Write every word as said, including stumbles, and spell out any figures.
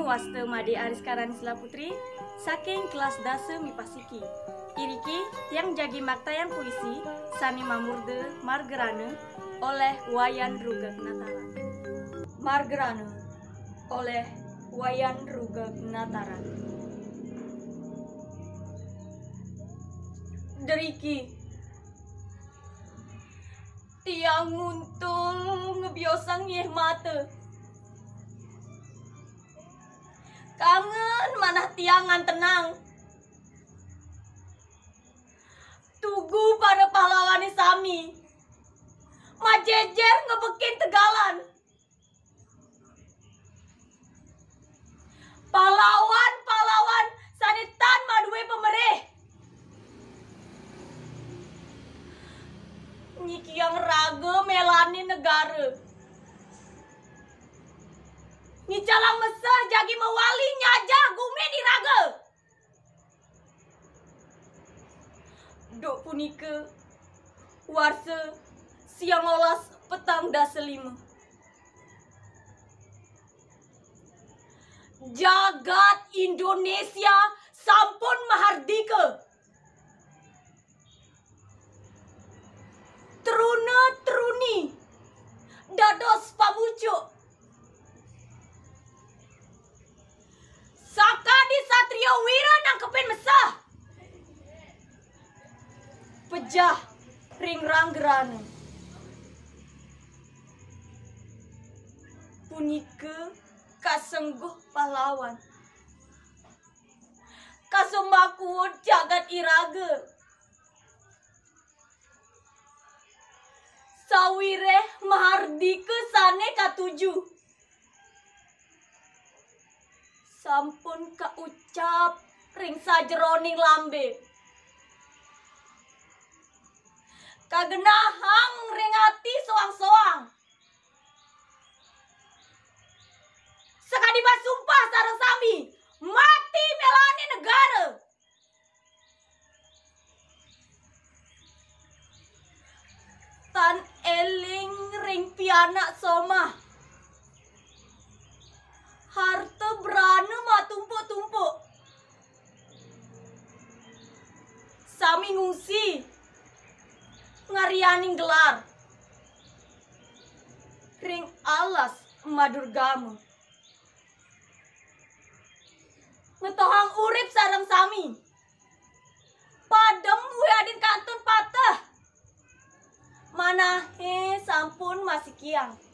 waste Made Ariska Ranisla Putri saking kelas dase mipasiki. Iriki yang jagi maktayan puisi Sani Mamurde Margerane oleh Wayan Rugag Nataran. Margerane oleh Wayan Rugag Nataran. Deriki tiang nguntul ngebiosang nyeh mata. Kangen manah tiangan tenang. Tugu pada pahlawan sami. Majejer ngebekin tegalan. Pahlawan-pahlawan sanitan madue pemerih. Nyiki yang raga melani negara. Nyicalang mesah jagi mewali nyajah gume di raga. Dok punika warse siang olas petang dasa lima. Jagat Indonesia sampun mahardika. Teruna teruni dados pamucuk. Saka di Satrio Wira nangkepin mesah. Pejah ring ranggerane. Punika kasengguh pahlawan. Kasumbakuun jagat iraga. Sawireh mahardika sane katujuh. Sampun kaucap ring sajeroning lambe. Kagenahang ring ati soang-soang. Sakadi basumpah sareng sami mati melani negara. Tan eling ring pianak somah. Harta berana mah tumpuk-tumpuk. Sami ngungsi ngarianing gelar. Ring alas madurgamu. Ngetohang urip sareng sami. Padem wiadin kantun patah. Manahe sampun masih kiang.